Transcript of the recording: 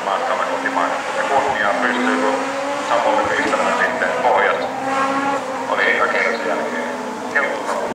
matkalla kotimaan. Ja kunnia pystyy Samolle pistämään sitten pohjat. Oli rakennuksen jälkeen helppo.